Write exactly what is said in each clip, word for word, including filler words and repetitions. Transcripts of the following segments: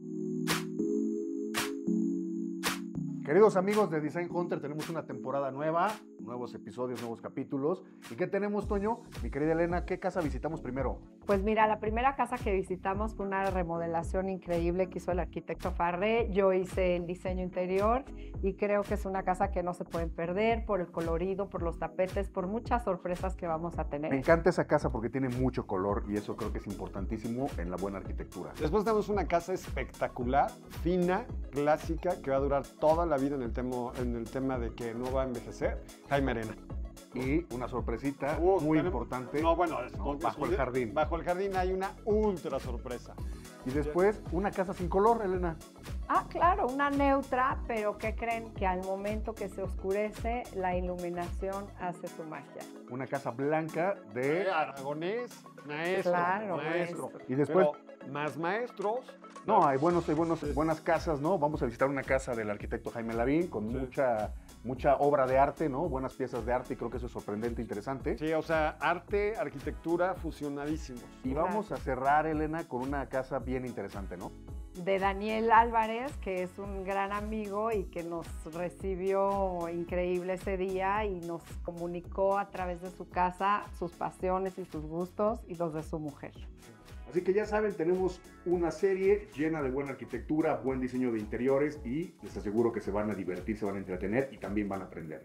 Queridos amigos de Design Hunter, tenemos una temporada nueva, nuevos episodios, nuevos capítulos. ¿Y qué tenemos, Toño? Mi querida Elena, ¿qué casa visitamos primero? Pues mira, la primera casa que visitamos fue una remodelación increíble que hizo el arquitecto Farré. Yo hice el diseño interior y creo que es una casa que no se pueden perder por el colorido, por los tapetes, por muchas sorpresas que vamos a tener. Me encanta esa casa porque tiene mucho color y eso creo que es importantísimo en la buena arquitectura. Después tenemos una casa espectacular, fina, clásica, que va a durar toda la vida en el tema, en el tema de que no va a envejecer. Jaime Arena. Y una sorpresita Uh, muy tenemos, importante. No, bueno, es, ¿no? es, Bajo el jardín. Bajo el jardín hay una ultra sorpresa. Y después, una casa sin color, Elena. Ah, claro, una neutra, pero ¿qué creen? Que al momento que se oscurece, la iluminación hace su magia. Una casa blanca de... Eh, aragonés, maestro, Claro, maestro. maestro. Y después... Pero más maestros. No, hay, buenos, hay buenos, buenas casas, ¿no? Vamos a visitar una casa del arquitecto Jaime Lavín con Sí. mucha, mucha obra de arte, ¿no? Buenas piezas de arte y creo que eso es sorprendente, interesante. Sí, o sea, arte, arquitectura fusionadísimos. Y vamos a cerrar, Elena, con una casa bien interesante, ¿no? De Daniel Álvarez, que es un gran amigo y que nos recibió increíble ese día y nos comunicó a través de su casa sus pasiones y sus gustos y los de su mujer. Así que ya saben, tenemos una serie llena de buena arquitectura, buen diseño de interiores y les aseguro que se van a divertir, se van a entretener y también van a aprender.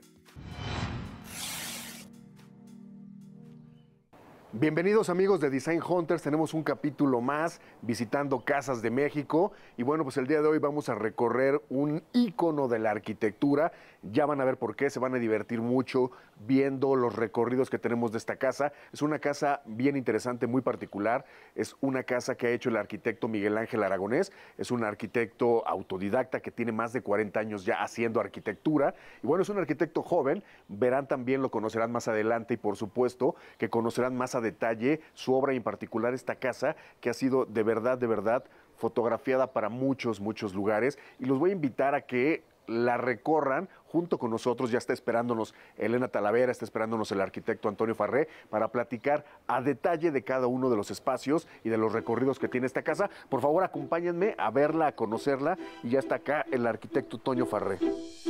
Bienvenidos amigos de Design Hunters, tenemos un capítulo más visitando casas de México y bueno, pues el día de hoy vamos a recorrer un ícono de la arquitectura, ya van a ver por qué, se van a divertir mucho viendo los recorridos que tenemos de esta casa. Es una casa bien interesante, muy particular, es una casa que ha hecho el arquitecto Miguel Ángel Aragonés, es un arquitecto autodidacta que tiene más de cuarenta años ya haciendo arquitectura y bueno, es un arquitecto joven, verán también, lo conocerán más adelante y por supuesto que conocerán más a detalle su obra y en particular esta casa que ha sido de verdad, de verdad fotografiada para muchos, muchos lugares y los voy a invitar a que la recorran junto con nosotros. Ya está esperándonos Elena Talavera, está esperándonos el arquitecto Antonio Farré para platicar a detalle de cada uno de los espacios y de los recorridos que tiene esta casa. Por favor, acompáñenme a verla, a conocerla y ya está acá el arquitecto Toño Farré.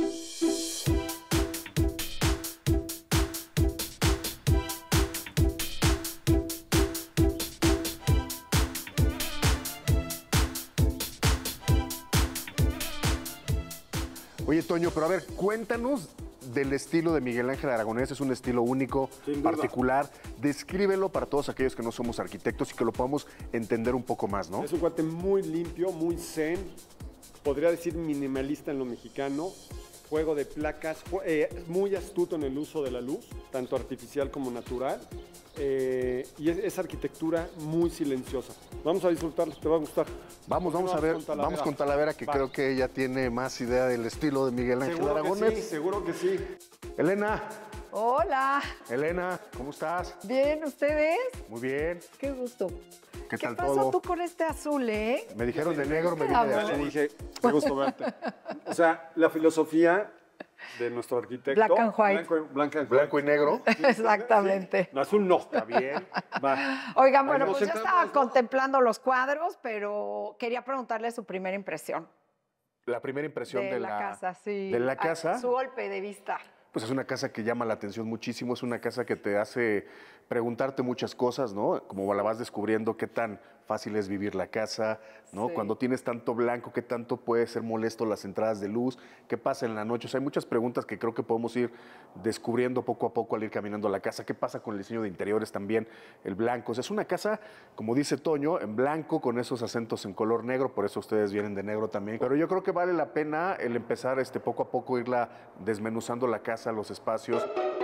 Oye, Toño, pero a ver, cuéntanos del estilo de Miguel Ángel Aragonés. Es un estilo único, particular. Descríbelo para todos aquellos que no somos arquitectos y que lo podamos entender un poco más, ¿no? Es un cuate muy limpio, muy zen, podría decir minimalista en lo mexicano, juego de placas, eh, muy astuto en el uso de la luz, tanto artificial como natural, eh, y es, es arquitectura muy silenciosa. Vamos a disfrutarla, te va a gustar. Vamos, vamos a ver, con Talavera. vamos con Talavera, que Va. creo que ella tiene más idea del estilo de Miguel Ángel Seguro Aragonés. que sí, seguro que sí. Elena, Hola, Elena, ¿cómo estás? ¿bien ustedes? Muy bien. Qué gusto. ¿Qué, ¿Qué tal pasó todo? tú con este azul, eh? Me dijeron de negro, me vine de Ah, Ya le azul. dije, qué gusto verte. O sea, la filosofía de nuestro arquitecto. Black and white. Blanco, blanca and Blanco y negro. Exactamente. No, azul no. Está bien. Va. Oigan, bueno, Ahí nos pues yo sentamos, estaba ¿no? contemplando los cuadros, pero quería preguntarle su primera impresión La primera impresión de, de, la, casa, sí. de la A- casa. Su golpe de vista. Pues es una casa que llama la atención muchísimo, es una casa que te hace preguntarte muchas cosas, ¿no? Como la vas descubriendo, qué tan fácil es vivir la casa, ¿no? Sí. Cuando tienes tanto blanco, qué tanto puede ser molesto las entradas de luz, qué pasa en la noche. O sea, hay muchas preguntas que creo que podemos ir descubriendo poco a poco al ir caminando a la casa. ¿Qué pasa con el diseño de interiores también? El blanco. O sea, es una casa, como dice Toño, en blanco con esos acentos en color negro, por eso ustedes vienen de negro también. Pero yo creo que vale la pena el empezar este, poco a poco, irla desmenuzando la casa, los espacios.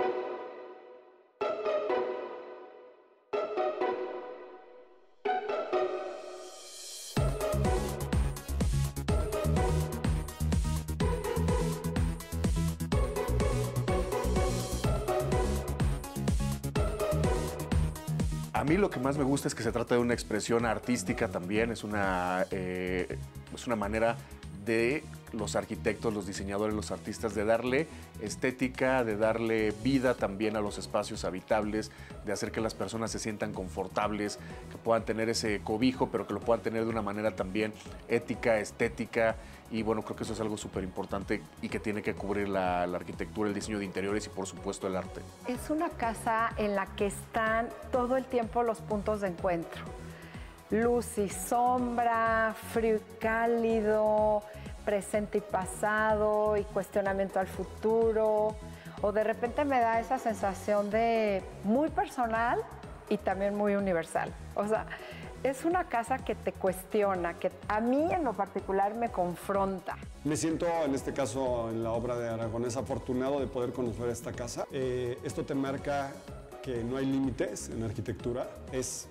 A mí lo que más me gusta es que se trata de una expresión artística también, es una, eh, es una manera de los arquitectos, los diseñadores, los artistas, de darle estética, de darle vida también a los espacios habitables, de hacer que las personas se sientan confortables, que puedan tener ese cobijo, pero que lo puedan tener de una manera también ética, estética. Y bueno, creo que eso es algo súper importante y que tiene que cubrir la, la arquitectura, el diseño de interiores y por supuesto el arte. Es una casa en la que están todo el tiempo los puntos de encuentro. Luz y sombra, frío y cálido, presente y pasado y cuestionamiento al futuro. O de repente me da esa sensación de muy personal y también muy universal. O sea, es una casa que te cuestiona, que a mí en lo particular me confronta. Me siento, en este caso, en la obra de Aragonés, afortunado de poder conocer esta casa. Eh, esto te marca que no hay límites en arquitectura. Es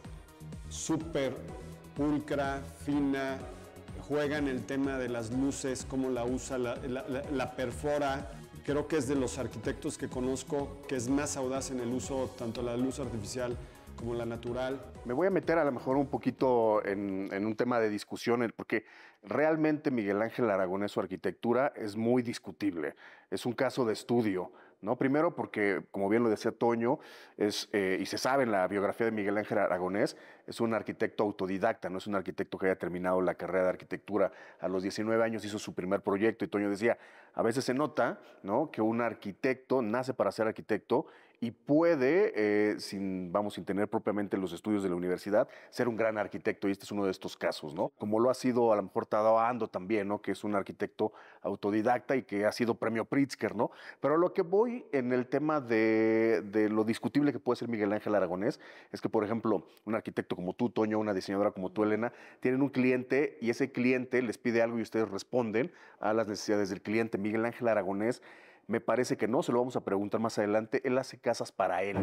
súper pulcra, fina, juega en el tema de las luces, cómo la usa, la, la, la, la perfora. Creo que es de los arquitectos que conozco que es más audaz en el uso, tanto la luz artificial como la natural. Me voy a meter a lo mejor un poquito en, en un tema de discusión, porque realmente Miguel Ángel Aragonés, su arquitectura es muy discutible. Es un caso de estudio, ¿no? Primero porque, como bien lo decía Toño, es, eh, y se sabe en la biografía de Miguel Ángel Aragonés, es un arquitecto autodidacta, no es un arquitecto que haya terminado la carrera de arquitectura. A los diecinueve años hizo su primer proyecto y Toño decía, a veces se nota, ¿no?, que un arquitecto nace para ser arquitecto y puede, eh, sin, vamos, sin tener propiamente los estudios de la universidad, ser un gran arquitecto, y este es uno de estos casos, ¿no? Como lo ha sido a lo mejor Tadao Ando también, ¿no?, que es un arquitecto autodidacta y que ha sido premio Pritzker, ¿no? Pero lo que voy en el tema de, de lo discutible que puede ser Miguel Ángel Aragonés es que, por ejemplo, un arquitecto como tú, Toño, una diseñadora como tú, Elena, tienen un cliente y ese cliente les pide algo y ustedes responden a las necesidades del cliente. Miguel Ángel Aragonés, me parece que no, se lo vamos a preguntar más adelante, él hace casas para él.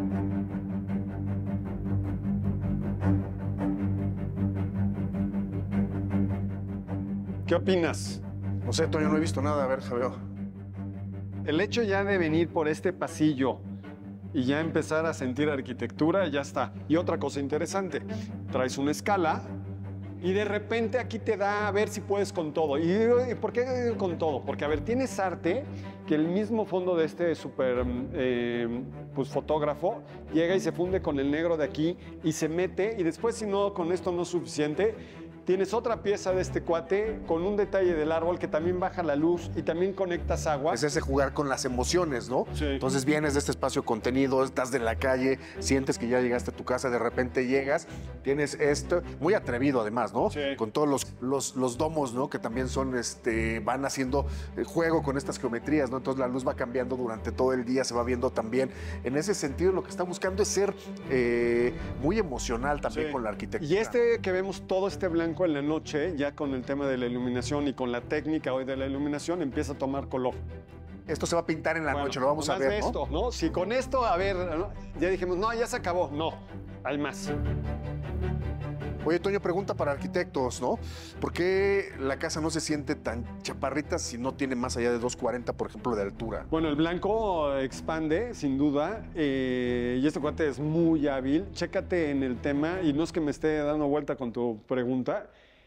¿Qué opinas? No sé, Toño, no he visto nada, a ver, Javier. El hecho ya de venir por este pasillo y ya empezar a sentir arquitectura, ya está. Y otra cosa interesante, traes una escala y de repente aquí te da a ver si puedes con todo. ¿Y por qué con todo? Porque, a ver, tienes arte que el mismo fondo de este súper eh, pues, fotógrafo llega y se funde con el negro de aquí y se mete, y después, si no, con esto no es suficiente, tienes otra pieza de este cuate con un detalle del árbol que también baja la luz y también conectas agua. Es ese jugar con las emociones, ¿no? Sí. Entonces vienes de este espacio contenido, estás de la calle, sientes que ya llegaste a tu casa, de repente llegas, tienes esto, muy atrevido además, ¿no? Sí. Con todos los, los, los domos, ¿no? Que también son, este, van haciendo juego con estas geometrías, ¿no? Entonces la luz va cambiando durante todo el día, se va viendo también. En ese sentido, lo que está buscando es ser eh, muy emocional también, sí, con la arquitectura. Y este que vemos todo este blanco en la noche, ya con el tema de la iluminación y con la técnica hoy de la iluminación, empieza a tomar color. Esto se va a pintar en la bueno, noche, lo vamos a ver, de ¿no? esto, ¿no? Si con esto, a ver, ¿no? Ya dijimos, no, ya se acabó. No, hay más. Oye, Toño, pregunta para arquitectos, ¿no? ¿Por qué la casa no se siente tan chaparrita si no tiene más allá de dos cuarenta, por ejemplo, de altura? Bueno, el blanco expande, sin duda, eh, y este cuate es muy hábil. Chécate en el tema, y no es que me esté dando vuelta con tu pregunta,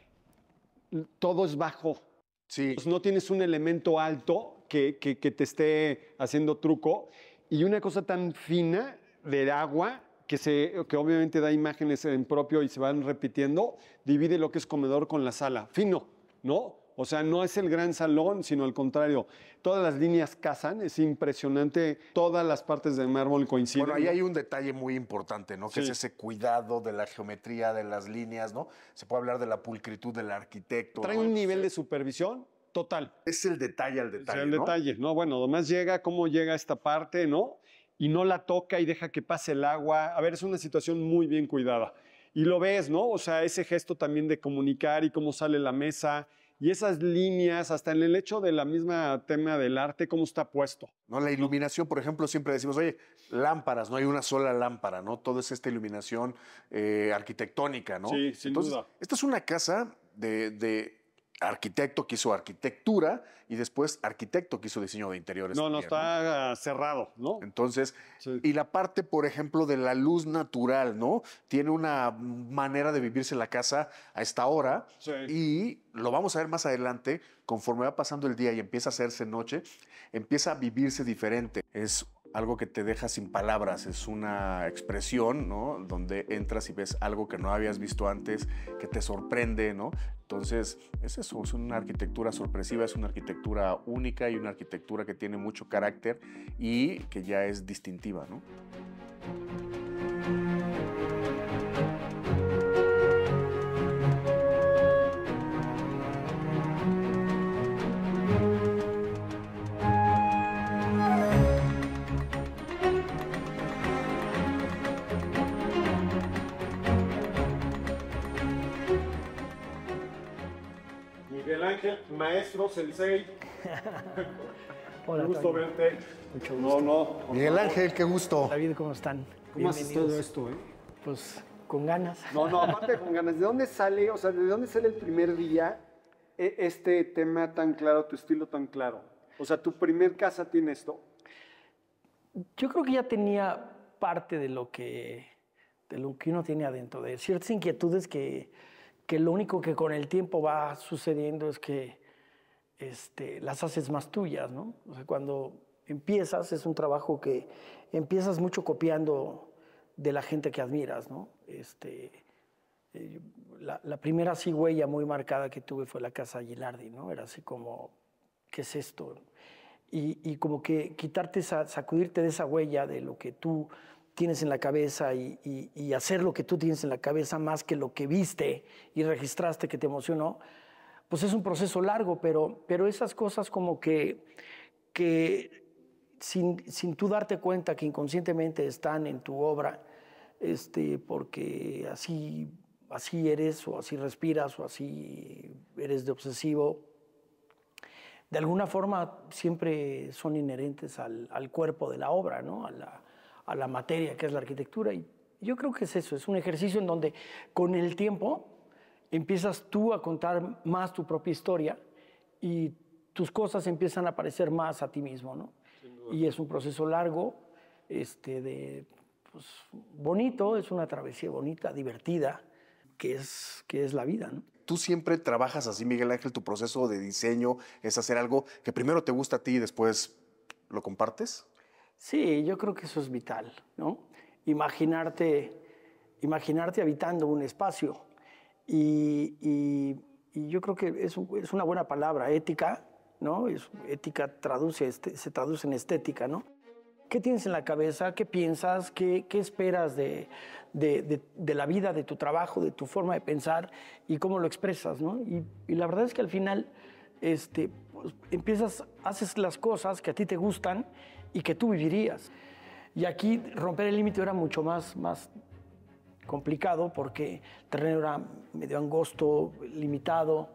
todo es bajo. Sí. No tienes un elemento alto que, que, que te esté haciendo truco, y una cosa tan fina de agua, que, se, que obviamente da imágenes en propio y se van repitiendo, divide lo que es comedor con la sala. Fino, ¿no? O sea, no es el gran salón, sino al contrario. Todas las líneas casan, es impresionante. Todas las partes de mármol coinciden. Bueno, ahí hay un detalle muy importante, ¿no? Que sí. es ese cuidado de la geometría, de las líneas, ¿no? Se puede hablar de la pulcritud del arquitecto. Trae ¿no? un nivel de supervisión total. Es el detalle al detalle, Es el ¿no? detalle, ¿no? Bueno, además llega, cómo llega esta parte, ¿no? Y no la toca y deja que pase el agua. A ver, es una situación muy bien cuidada. Y lo ves, ¿no? O sea, ese gesto también de comunicar y cómo sale la mesa y esas líneas, hasta en el hecho de la misma tema del arte, cómo está puesto. No, la iluminación, por ejemplo, siempre decimos, oye, lámparas, no hay una sola lámpara, ¿no? Todo es esta iluminación eh, arquitectónica, ¿no? Sí, sin Entonces, duda. esta es una casa de... de arquitecto que hizo arquitectura y después arquitecto que hizo diseño de interiores. No, no, también, está ¿no? cerrado, ¿no? Entonces, Sí. y la parte, por ejemplo, de la luz natural, ¿no? Tiene una manera de vivirse la casa a esta hora Sí. y lo vamos a ver más adelante, conforme va pasando el día y empieza a hacerse noche, empieza a vivirse diferente. Es algo que te deja sin palabras, es una expresión, ¿no? Donde entras y ves algo que no habías visto antes, que te sorprende, ¿no? Entonces, es eso, es una arquitectura sorpresiva, es una arquitectura única y una arquitectura que tiene mucho carácter y que ya es distintiva, ¿no? Miguel Ángel, maestro, sensei. Hola, Qué gusto Toño. verte. Mucho No, gusto. no. por Miguel favor. Ángel, qué gusto. David, ¿cómo están? ¿Cómo haces Bienvenidos. todo esto, eh? Pues con ganas. No, no, aparte con ganas. ¿De dónde sale, o sea, de dónde sale el primer día e- este tema tan claro, tu estilo tan claro? O sea, tu primer casa tiene esto. Yo creo que ya tenía parte de lo que, de lo que uno tiene adentro, de ciertas inquietudes que, que lo único que con el tiempo va sucediendo es que este, las haces más tuyas, ¿no? O sea, cuando empiezas, es un trabajo que empiezas mucho copiando de la gente que admiras, ¿no? Este, eh, la, la primera así huella muy marcada que tuve fue la casa Gilardi, ¿no? Era así como, ¿qué es esto? Y, y como que quitarte esa, sacudirte de esa huella de lo que tú tienes en la cabeza y, y, y hacer lo que tú tienes en la cabeza más que lo que viste y registraste que te emocionó, pues es un proceso largo, pero, pero esas cosas como que, que sin, sin tú darte cuenta que inconscientemente están en tu obra, este, porque así, así eres o así respiras o así eres de obsesivo, de alguna forma siempre son inherentes al, al cuerpo de la obra, ¿no? a, la, a la materia que es la arquitectura. Y yo creo que es eso, es un ejercicio en donde con el tiempo empiezas tú a contar más tu propia historia y tus cosas empiezan a parecer más a ti mismo, ¿no? Y es un proceso largo, este, de, pues, bonito, es una travesía bonita, divertida, que es, que es la vida, ¿no? Tú siempre trabajas así, Miguel Ángel, tu proceso de diseño es hacer algo que primero te gusta a ti y después lo compartes. Sí, yo creo que eso es vital, ¿no? Imaginarte, imaginarte habitando un espacio. Y, y, y yo creo que es, es una buena palabra, ética, ¿no? Es, ética traduce, este, se traduce en estética, ¿no? ¿Qué tienes en la cabeza? ¿Qué piensas? ¿Qué, qué esperas de, de, de, de la vida, de tu trabajo, de tu forma de pensar y cómo lo expresas, ¿no? Y, y la verdad es que al final este, pues, empiezas, haces las cosas que a ti te gustan y que tú vivirías. Y aquí romper el límite era mucho más, más complicado porque el terreno era medio angosto, limitado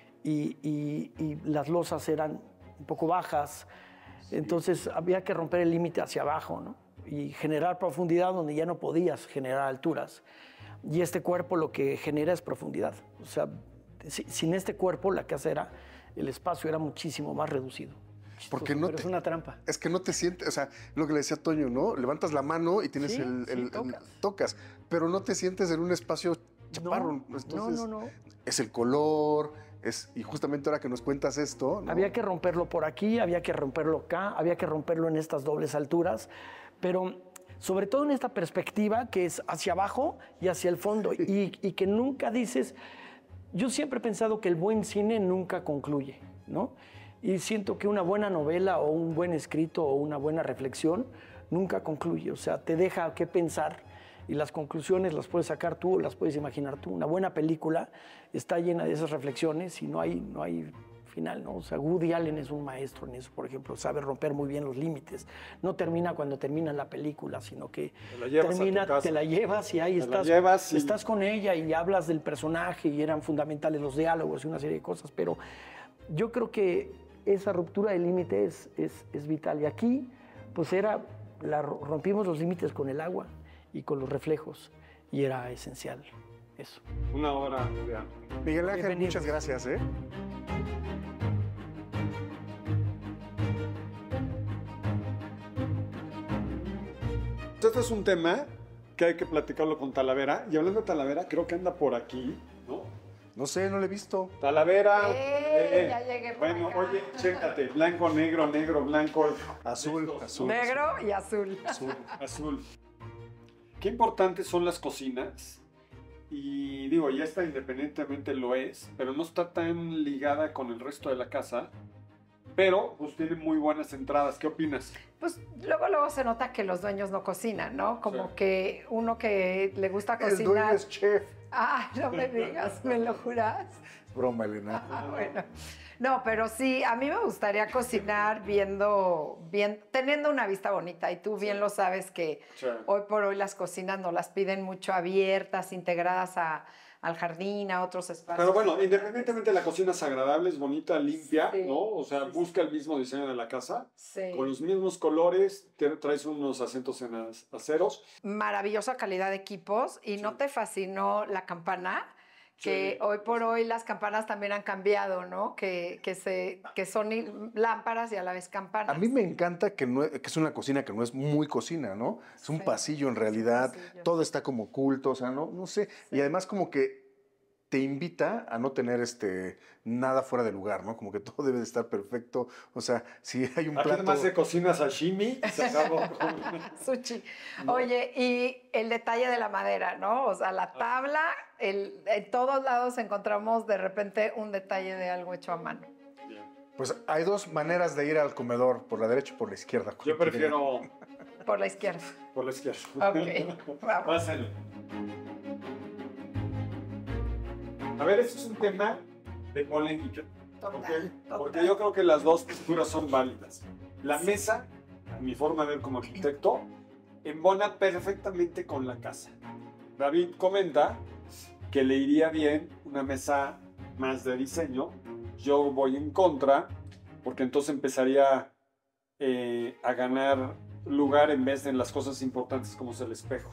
y, y, y las losas eran un poco bajas. Entonces había que romper el límite hacia abajo, ¿no? Y generar profundidad donde ya no podías generar alturas. Y este cuerpo lo que genera es profundidad. O sea, si, sin este cuerpo la casa era, el espacio era muchísimo más reducido. Porque no Pero te, es una trampa. Es que no te sientes, o sea, lo que le decía Toño, ¿no? Levantas la mano y tienes Sí, el, sí, el- el- tocas. tocas, pero no te sientes en un espacio chaparro. No, Entonces, no, no, no. es el color, es, y justamente ahora que nos cuentas esto, ¿no? Había que romperlo por aquí, había que romperlo acá, había que romperlo en estas dobles alturas, pero sobre todo en esta perspectiva que es hacia abajo y hacia el fondo, y, y que nunca dices, yo siempre he pensado que el buen cine nunca concluye, ¿no? Y siento que una buena novela o un buen escrito o una buena reflexión nunca concluye, o sea, te deja que pensar y las conclusiones las puedes sacar tú o las puedes imaginar tú. Una buena película está llena de esas reflexiones y no hay, no hay final, ¿no? O sea, Woody Allen es un maestro en eso, por ejemplo, sabe romper muy bien los límites. No termina cuando termina la película, sino que Te la llevas a tu termina, casa. te la llevas y ahí Te la estás, llevas y- estás con ella y hablas del personaje y eran fundamentales los diálogos y una serie de cosas, pero yo creo que esa ruptura de límite es, es, es vital. Y aquí, pues era, la, rompimos los límites con el agua y con los reflejos, y era esencial eso. Una hora de arte. Miguel Ángel, Bienvenido. muchas gracias, ¿eh? este es un tema que hay que platicarlo con Talavera. Y hablando de Talavera, creo que anda por aquí, ¿no? No sé, no lo he visto. Talavera. ¡Eh! Ya llegué por Bueno, acá. oye, chécate. Blanco, negro, negro, blanco. Azul, Estos. azul. Negro y azul. Azul, azul. Qué importantes son las cocinas. Y digo, ya está independientemente lo es, pero no está tan ligada con el resto de la casa. Pero pues tiene muy buenas entradas. ¿Qué opinas? Pues luego, luego se nota que los dueños no cocinan, ¿no? Como Sí. que uno que le gusta El dueño cocinar. es chef. Ah, no me digas, ¿me lo juras? Broma, Elena. Ah, bueno. No, pero sí, a mí me gustaría cocinar viendo, bien, teniendo una vista bonita. Y tú bien lo sabes que Sí. hoy por hoy las cocinas nos las piden mucho abiertas, integradas a, al jardín, a otros espacios. Pero bueno, independientemente de la cocina es agradable, es bonita, limpia, Sí, ¿no? O sea, sí, busca el mismo diseño de la casa. Sí. Con los mismos colores, te traes unos acentos en as- aceros. Maravillosa calidad de equipos. ¿Y no te fascinó la campana? Que Sí, hoy por hoy las campanas también han cambiado, ¿no? Que, que, se, que son i- lámparas y a la vez campanas. A mí me encanta que, no, que es una cocina que no es muy cocina, ¿no? Es un Sí, pasillo en es un realidad, pasillo. todo está como oculto, o sea, no, no sé. Y además como que te invita a no tener este, nada fuera de lugar, ¿no? Como que todo debe de estar perfecto. O sea, si hay un Aquí plato... además se cocina sashimi y se acabó. Sushi. Oye, y el detalle de la madera, ¿no? O sea, la tabla, el, en todos lados encontramos de repente un detalle de algo hecho a mano. Pues hay dos maneras de ir al comedor, por la derecha y por la izquierda. Yo prefiero Por la izquierda. por la izquierda. Ok, vamos. Pásenlo. A ver, este es un tema de polémica. Total, ¿ok? total. Porque yo creo que las dos posturas son válidas. La mesa, a mi forma de ver como arquitecto, embona perfectamente con la casa. David comenta que le iría bien una mesa más de diseño. Yo voy en contra, porque entonces empezaría eh, a ganar lugar en vez de en las cosas importantes como es el espejo.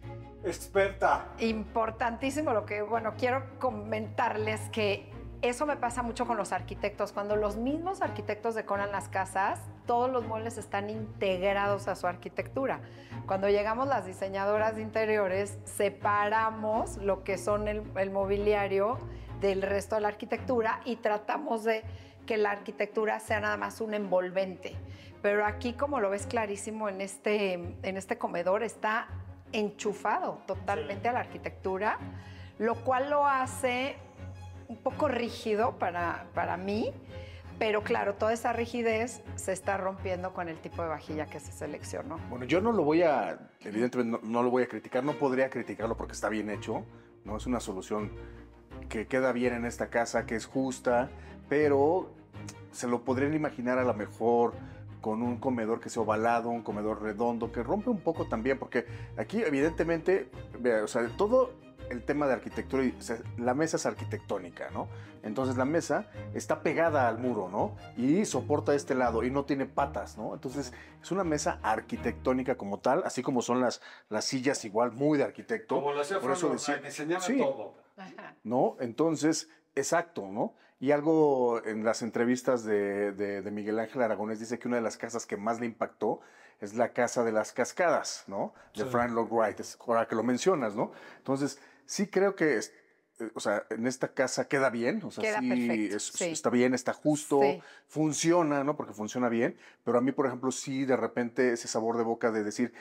Experta. Importantísimo lo que, bueno, quiero comentarles que eso me pasa mucho con los arquitectos. Cuando los mismos arquitectos decoran las casas, todos los muebles están integrados a su arquitectura. Cuando llegamos las diseñadoras de interiores, separamos lo que son el, el mobiliario del resto de la arquitectura y tratamos de que la arquitectura sea nada más un envolvente. Pero aquí, como lo ves clarísimo en este, en este comedor, está enchufado totalmente a la arquitectura, lo cual lo hace un poco rígido para, para mí, pero claro, toda esa rigidez se está rompiendo con el tipo de vajilla que se seleccionó. Bueno, yo no lo voy a, evidentemente no, no lo voy a criticar, no podría criticarlo porque está bien hecho, ¿no? Es una solución que queda bien en esta casa, que es justa, pero se lo podrían imaginar a lo mejor con un comedor que sea ovalado, un comedor redondo, que rompe un poco también, porque aquí evidentemente, vea, o sea, todo el tema de arquitectura, y, o sea, la mesa es arquitectónica, ¿no? Entonces la mesa está pegada al muro, ¿no? Y soporta este lado y no tiene patas, ¿no? Entonces es una mesa arquitectónica como tal, así como son las, las sillas igual, muy de arquitecto. Como lo hacía Por eso Frank decía- Lloyd, enseñaba Sí. todo. Ajá. ¿no? Entonces, exacto, ¿no? Y algo en las entrevistas de, de- de Miguel Ángel Aragonés dice que una de las casas que más le impactó es la Casa de las Cascadas, ¿no? De Sí. Frank Lloyd Wright, es- ahora que lo mencionas, ¿no? Entonces, sí creo que, es- eh, o sea, en esta casa queda bien, o sea, Queda sí, perfecto, es- sí. está bien, está justo, Sí. funciona, ¿no? Porque funciona bien, pero a mí, por ejemplo, sí de repente ese sabor de boca de decir,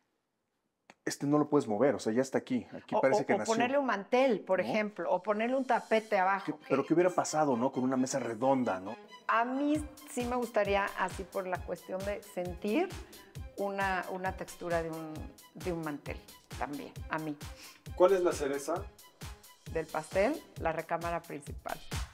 este no lo puedes mover, o sea, ya está aquí, aquí O, parece o- que o nació. ponerle un mantel, por ¿no? ejemplo, o ponerle un tapete abajo. ¿Qué- que pero qué hubiera pasado, ¿no? Con una mesa redonda, ¿no? A mí sí me gustaría, así por la cuestión de sentir una, una textura de un, de un mantel también, a mí. ¿Cuál es la cereza? Del pastel, la recámara principal.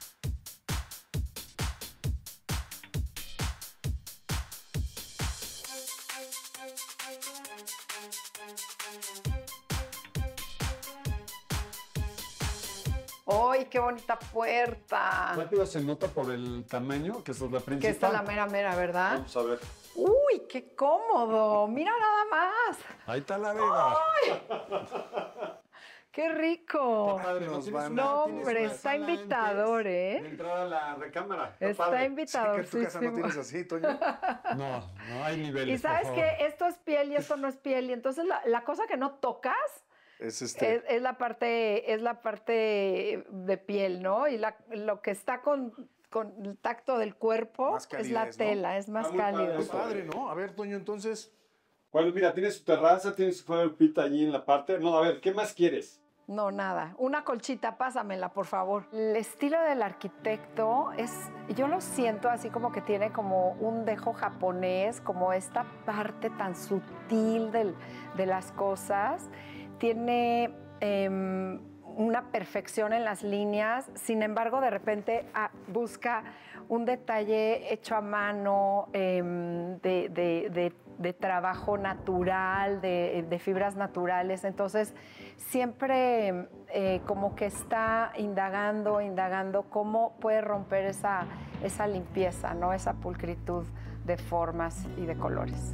¡Ay, qué bonita puerta! Rápido se nota por el tamaño, que esa es la principal. Que está la mera mera, ¿verdad? Vamos a ver. ¡Uy, qué cómodo! ¡Mira nada más! Ahí está la vega. ¡Qué rico! Padre, Nos tienes van- una- No, tienes hombre, una está sala invitador, antes ¿eh? de entrar a la recámara. Está padre. Sí, que en tu casa no invitadorcísimo. tienes así, Toño. No, no hay niveles. Y sabes por favor. que esto es piel y esto no es piel. Y entonces la, la cosa que no tocas Es este. es, es la parte, es la parte de piel, ¿no? Y la- lo que está con, con el tacto del cuerpo Más es la calidez, ¿no? tela, es más Está muy padre cálido. Muy eso. padre, ¿no? A ver, Toño, entonces. Bueno, mira, tienes su terraza, tienes su fuego pita allí en la parte. No, a ver, ¿qué más quieres? No, nada. Una colchita, pásamela, por favor. El estilo del arquitecto es, yo lo siento así como que tiene como un dejo japonés, como esta parte tan sutil del- de las cosas. Tiene em, una perfección en las líneas, sin embargo, de repente ah, busca un detalle hecho a mano, em, de, de- de- de trabajo natural, de, de fibras naturales. Entonces, siempre eh, como que está indagando, indagando cómo puede romper esa, esa limpieza, ¿no? Esa pulcritud de formas y de colores.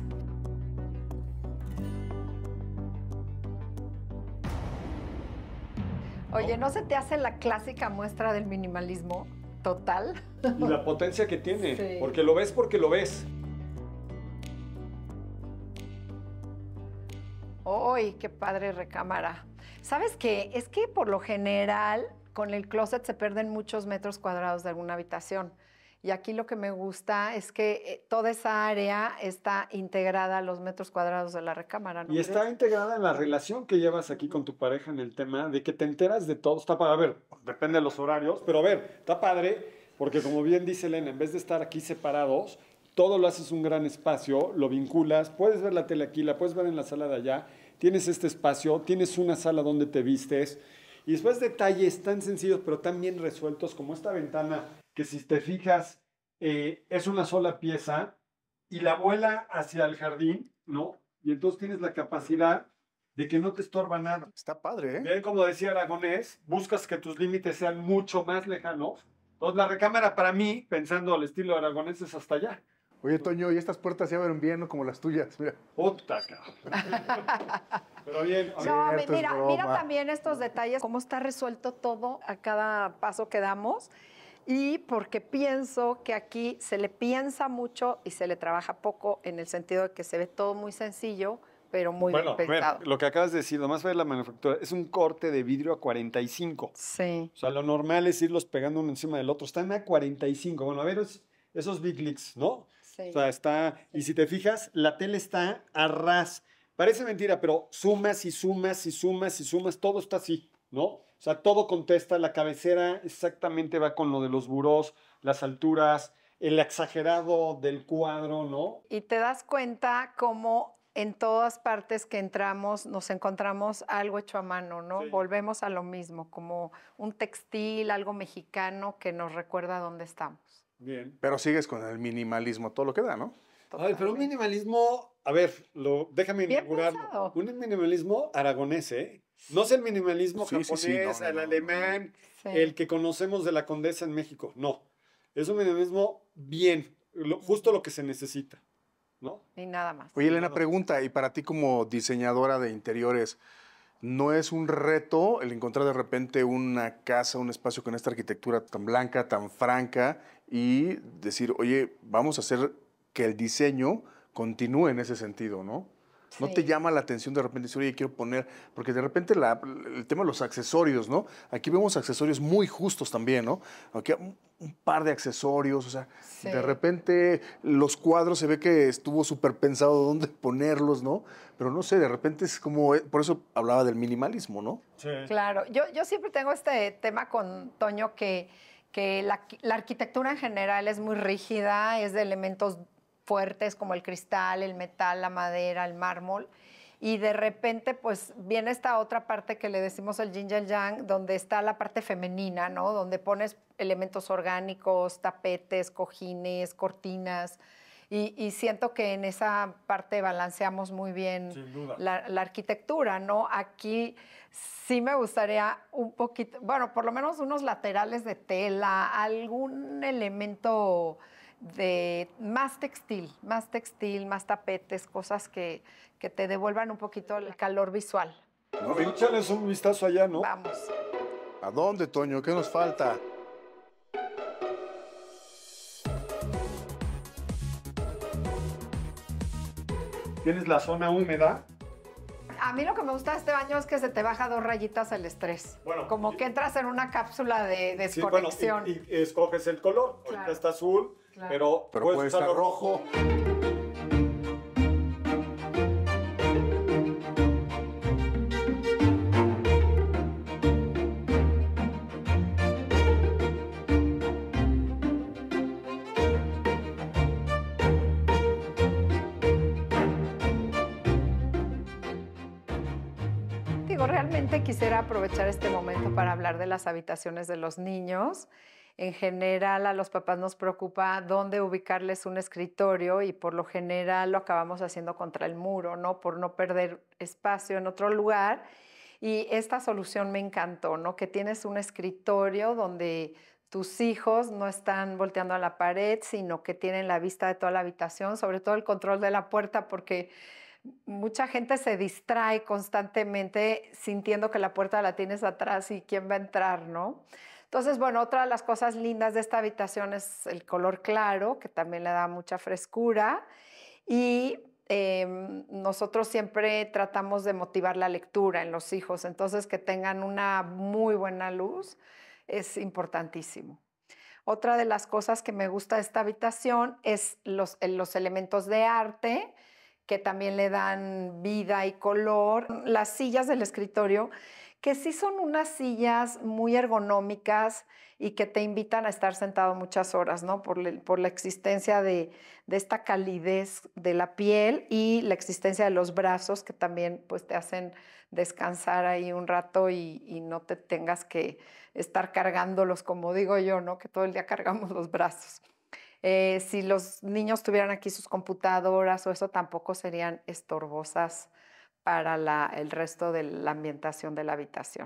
Oye, ¿no se te hace la clásica muestra del minimalismo total? Y la potencia que tiene. Sí. Porque lo ves porque lo ves. ¡Uy, qué padre recámara! ¿Sabes qué? Es que por lo general con el closet se pierden muchos metros cuadrados de alguna habitación. Y aquí lo que me gusta es que eh, toda esa área está integrada a los metros cuadrados de la recámara, ¿no Y está crees? integrada en la relación que llevas aquí con tu pareja en el tema de que te enteras de todo. Está para, a ver, depende de los horarios, pero a ver, está padre, porque como bien dice Elena, en vez de estar aquí separados, todo lo haces un gran espacio, lo vinculas, puedes ver la tele aquí, la puedes ver en la sala de allá, tienes este espacio, tienes una sala donde te vistes, y después detalles tan sencillos pero tan bien resueltos como esta ventana, que si te fijas, eh, es una sola pieza, y la vuela hacia el jardín, ¿no? Y entonces tienes la capacidad de que no te estorba nada. Está padre, ¿eh? Bien, como decía Aragonés, buscas que tus límites sean mucho más lejanos. Entonces la recámara para mí, pensando al estilo Aragonés, es hasta allá. Oye, Toño, y estas puertas se abren bien, ¿no? Como las tuyas. Mira. Puta, cabrón. Pero bien, a ver, No, mi- Cierto, es mira, broma. mira también estos detalles, cómo está resuelto todo a cada paso que damos. Y porque pienso que aquí se le piensa mucho y se le trabaja poco en el sentido de que se ve todo muy sencillo, pero muy bueno, bien a ver, pensado. lo que acabas de decir, nomás ver la manufactura, es un corte de vidrio a cuarenta y cinco. Sí. O sea, lo normal es irlos pegando uno encima del otro. Están a cuarenta y cinco. Bueno, a ver, es- esos big leaks, ¿no? Sí. O sea, está, y si te fijas, la tele está a ras. Parece mentira, pero sumas y sumas y sumas y sumas, todo está así, ¿no? O sea, todo contesta, la cabecera exactamente va con lo de los burós, las alturas, el exagerado del cuadro, ¿no? Y te das cuenta cómo en todas partes que entramos nos encontramos algo hecho a mano, ¿no? Sí. Volvemos a lo mismo, como un textil, algo mexicano que nos recuerda dónde estamos. Bien. Pero sigues con el minimalismo, todo lo que da, ¿no? Ay, pero un minimalismo, a ver, lo, déjame Bien inaugurarlo. pensado. Un minimalismo aragonés, ¿eh? No es el minimalismo Sí, sí, japonés, sí, no, no, el no, no, alemán, Sí. el que conocemos de la Condesa en México. No. Es un minimalismo bien, lo- justo lo que se necesita, ¿no? Y nada más. Oye, Elena, Claro. pregunta, y para ti como diseñadora de interiores, ¿no es un reto el encontrar de repente una casa, un espacio con esta arquitectura tan blanca, tan franca, y decir, oye, vamos a hacer que el diseño continúe en ese sentido, ¿no? ¿No Sí. te llama la atención de repente decir, oye, quiero poner, porque de repente la- el tema de los accesorios, ¿no? Aquí vemos accesorios muy justos también, ¿no? Aquí un, un par de accesorios, o sea, Sí. de repente los cuadros se ve que estuvo súper pensado dónde ponerlos, ¿no? Pero no sé, de repente es como, por eso hablaba del minimalismo, ¿no? Sí. Claro, yo, yo siempre tengo este tema con Toño que, que la, la arquitectura en general es muy rígida, es de elementos fuertes como el cristal, el metal, la madera, el mármol. Y de repente, pues, viene esta otra parte que le decimos el yin y el yang, donde está la parte femenina, ¿no? Donde pones elementos orgánicos, tapetes, cojines, cortinas. Y, y siento que en esa parte balanceamos muy bien Sin duda. la, la arquitectura, ¿no? Aquí sí me gustaría un poquito, bueno, por lo menos unos laterales de tela, algún elemento de más textil, más textil, más tapetes, cosas que, que te devuelvan un poquito el calor visual. No, échales un vistazo allá, ¿no? Vamos. ¿A dónde, Toño? ¿Qué nos falta? Tienes la zona húmeda. A mí lo que me gusta de este baño es que se te baja dos rayitas el estrés. Bueno, como y- que entras en una cápsula de Sí, bueno, desconexión. y, y escoges el color. Claro. Ahorita está azul, Claro. pero, Pero puedes puede usarlo estar rojo. Digo, realmente quisiera aprovechar este momento para hablar de las habitaciones de los niños. En general, a los papás nos preocupa dónde ubicarles un escritorio y por lo general lo acabamos haciendo contra el muro, ¿no? Por no perder espacio en otro lugar. Y esta solución me encantó, ¿no? Que tienes un escritorio donde tus hijos no están volteando a la pared, sino que tienen la vista de toda la habitación, sobre todo el control de la puerta, porque mucha gente se distrae constantemente sintiendo que la puerta la tienes atrás y quién va a entrar, ¿no? Entonces, bueno, otra de las cosas lindas de esta habitación es el color claro, que también le da mucha frescura. Y eh, nosotros siempre tratamos de motivar la lectura en los hijos, entonces que tengan una muy buena luz es importantísimo. Otra de las cosas que me gusta de esta habitación es los, los elementos de arte, que también le dan vida y color. Las sillas del escritorio, que sí son unas sillas muy ergonómicas y que te invitan a estar sentado muchas horas, ¿no? Por, le, por la existencia de, de esta calidez de la piel y la existencia de los brazos, que también pues, te hacen descansar ahí un rato y, y no te tengas que estar cargándolos, como digo yo, ¿no? Que todo el día cargamos los brazos. Eh, si los niños tuvieran aquí sus computadoras o eso, tampoco serían estorbosas para la, el resto de la ambientación de la habitación.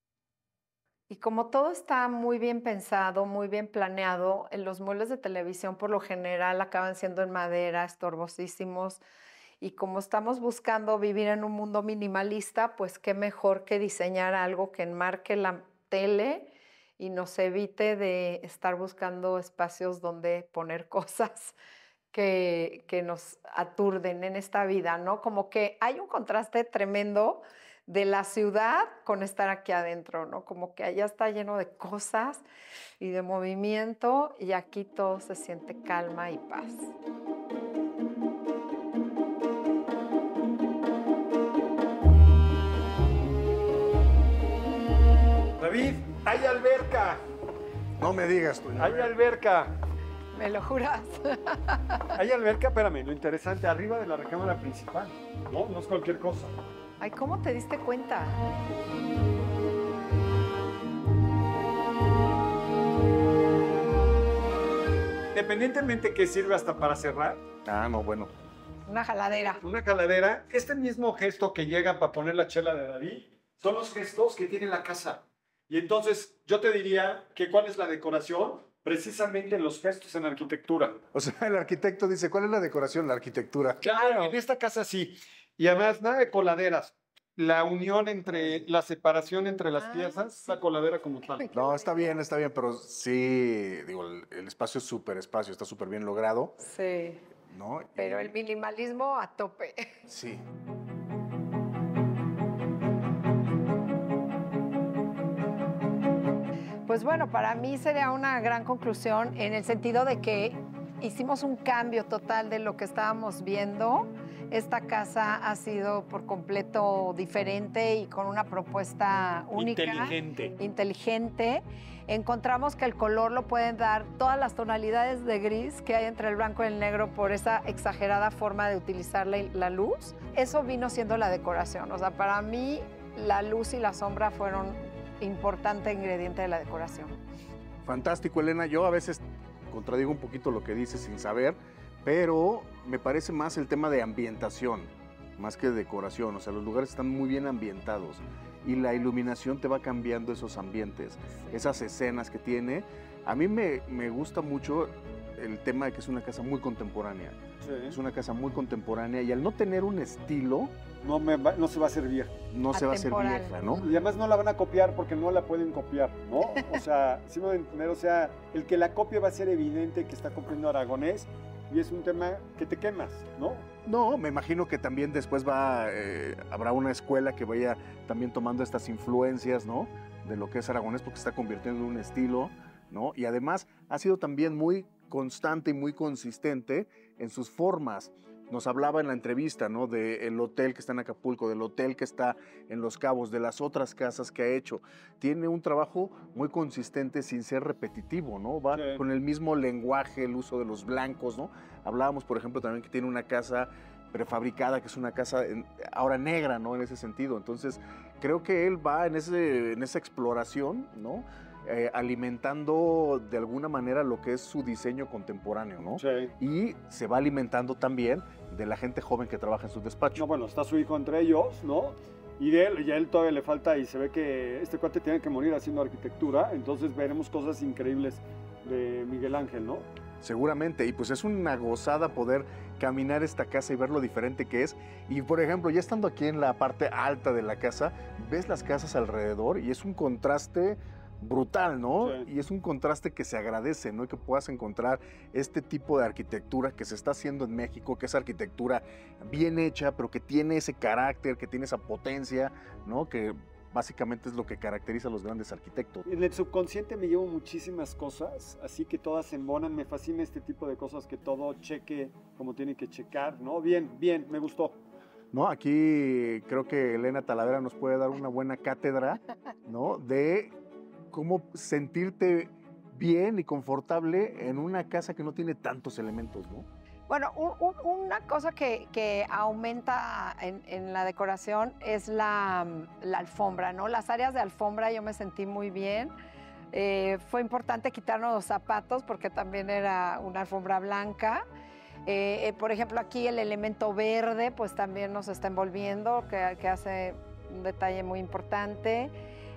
Y como todo está muy bien pensado, muy bien planeado, en los muebles de televisión por lo general acaban siendo en madera, estorbosísimos. Y como estamos buscando vivir en un mundo minimalista, pues qué mejor que diseñar algo que enmarque la tele y nos evite de estar buscando espacios donde poner cosas que, que nos aturden en esta vida, ¿no? Como que hay un contraste tremendo de la ciudad con estar aquí adentro, ¿no? Como que allá está lleno de cosas y de movimiento y aquí todo se siente calma y paz. David, hay alberca. No me digas, Toño. Hay alberca. ¿Me lo juras? Hay alberca, espérame, lo interesante, arriba de la recámara principal. No, no es cualquier cosa. Ay, ¿cómo te diste cuenta? Independientemente que sirve hasta para cerrar, Ah, no, bueno. Una jaladera. una caladera, este mismo gesto que llega para poner la chela de David, son los gestos que tiene la casa. Y entonces yo te diría que cuál es la decoración, precisamente los gestos en arquitectura. O sea, el arquitecto dice, ¿cuál es la decoración? La arquitectura. Claro, en esta casa sí. Y además, nada de coladeras. La unión entre, la separación entre las Ah, piezas, sí. la coladera como tal. No, está bien, está bien, pero sí, digo, el, el espacio es súper espacio, está súper bien logrado, Sí. ¿no? Pero Y- el minimalismo a tope. Sí. Pues bueno, para mí sería una gran conclusión en el sentido de que hicimos un cambio total de lo que estábamos viendo. Esta casa ha sido por completo diferente y con una propuesta única. Inteligente. Inteligente. Encontramos que el color lo pueden dar todas las tonalidades de gris que hay entre el blanco y el negro por esa exagerada forma de utilizar la, la luz. Eso vino siendo la decoración. O sea, para mí la luz y la sombra fueron importante ingrediente de la decoración. Fantástico, Elena. Yo a veces contradigo un poquito lo que dices sin saber, pero me parece más el tema de ambientación, más que decoración. O sea, los lugares están muy bien ambientados y la iluminación te va cambiando esos ambientes, esas escenas que tiene. A mí me, me gusta mucho el tema de que es una casa muy contemporánea. Sí. Es una casa muy contemporánea y al no tener un estilo, No, me va- no se va a hacer vieja. no se va a hacer Atemporal. vieja, ¿no? Y además no la van a copiar porque no la pueden copiar, ¿no? O sea, sí me voy a entender, o sea, el que la copie va a ser evidente que está copiando aragonés y es un tema que te quemas, ¿no? No, me imagino que también después va, eh, habrá una escuela que vaya también tomando estas influencias, ¿no? De lo que es aragonés porque se está convirtiendo en un estilo, ¿no? Y además ha sido también muy constante y muy consistente en sus formas. Nos hablaba en la entrevista, ¿no? Del hotel que está en Acapulco, del hotel que está en Los Cabos, de las otras casas que ha hecho. Tiene un trabajo muy consistente sin ser repetitivo, ¿no? Va Sí. con el mismo lenguaje, el uso de los blancos, ¿no? Hablábamos, por ejemplo, también que tiene una casa prefabricada, que es una casa en- ahora negra, ¿no? En ese sentido. Entonces, creo que él va en, ese, en esa exploración, ¿no? Eh, alimentando de alguna manera lo que es su diseño contemporáneo, ¿no? Sí. Y se va alimentando también de la gente joven que trabaja en su despacho. No, bueno, está su hijo entre ellos, ¿no? Y de él, y a él todavía le falta y se ve que este cuate tiene que morir haciendo arquitectura, entonces veremos cosas increíbles de Miguel Ángel, ¿no? Seguramente, y pues es una gozada poder caminar esta casa y ver lo diferente que es. Y por ejemplo, ya estando aquí en la parte alta de la casa, ves las casas alrededor y es un contraste brutal, ¿no? Sí. Y es un contraste que se agradece, ¿no? Y que puedas encontrar este tipo de arquitectura que se está haciendo en México, que es arquitectura bien hecha, pero que tiene ese carácter, que tiene esa potencia, ¿no? Que básicamente es lo que caracteriza a los grandes arquitectos. En el subconsciente me llevo muchísimas cosas, así que todas se embonan, me fascina este tipo de cosas, que todo cheque como tiene que checar, ¿no? Bien, bien, me gustó. ¿No? Aquí creo que Elena Talavera nos puede dar una buena cátedra, ¿no? De cómo sentirte bien y confortable en una casa que no tiene tantos elementos, ¿no? Bueno, un- un- una cosa que, que aumenta en, en la decoración es la, la alfombra, ¿no? Las áreas de alfombra yo me sentí muy bien. Eh, fue importante quitarnos los zapatos porque también era una alfombra blanca. Eh, eh, por ejemplo, aquí el elemento verde pues también nos está envolviendo, que, que hace un detalle muy importante.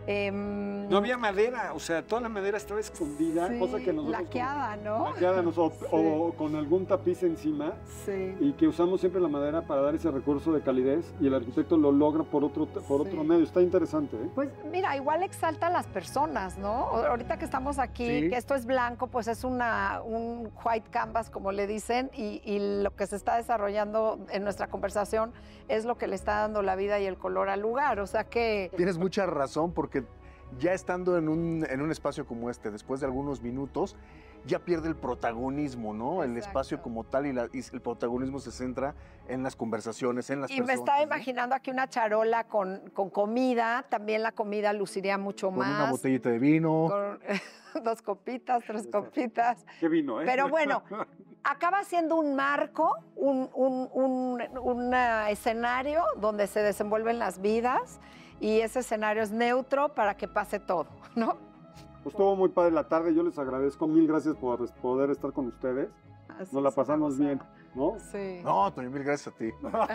Em, No había madera, o sea, toda la madera estaba escondida, sí, cosa que nosotros... laqueada, ¿no? Laqueada, nos- o, Sí. o con algún tapiz encima, Sí. y que usamos siempre la madera para dar ese recurso de calidez, y el arquitecto lo logra por otro, por otro Sí. medio. Está interesante, ¿eh? Pues mira, igual exalta a las personas, ¿no? O- Ahorita que estamos aquí, Sí. que esto es blanco, pues es una, un white canvas, como le dicen, y, y lo que se está desarrollando en nuestra conversación es lo que le está dando la vida y el color al lugar. O sea que Tienes mucha razón porque ya estando en un, en un espacio como este, después de algunos minutos, ya pierde el protagonismo, ¿no? El Exacto. espacio como tal y, la- y el protagonismo se centra en las conversaciones, en las y me personas. estaba ¿no? imaginando aquí una charola con, con comida, también la comida luciría mucho Con más. una botellita de vino. Con dos copitas, tres copitas. Qué vino, ¿eh? Pero bueno, acaba siendo un marco, un, un- un- un, ah, escenario donde se desenvuelven las vidas y ese escenario es neutro para que pase todo, ¿no? Pues estuvo muy padre la tarde, yo les agradezco, mil gracias por poder estar con ustedes. Así Nos la es, pasamos vamos a- bien, ¿no? Sí. No, Toño, mil gracias a ti.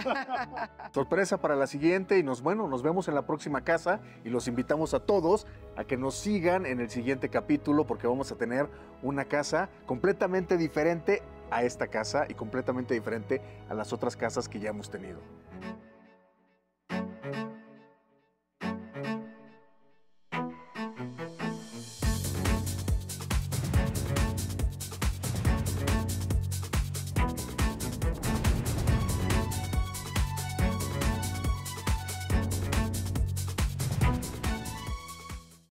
Sorpresa para la siguiente y nos, bueno, nos vemos en la próxima casa y los invitamos a todos a que nos sigan en el siguiente capítulo porque vamos a tener una casa completamente diferente a esta casa y completamente diferente a las otras casas que ya hemos tenido.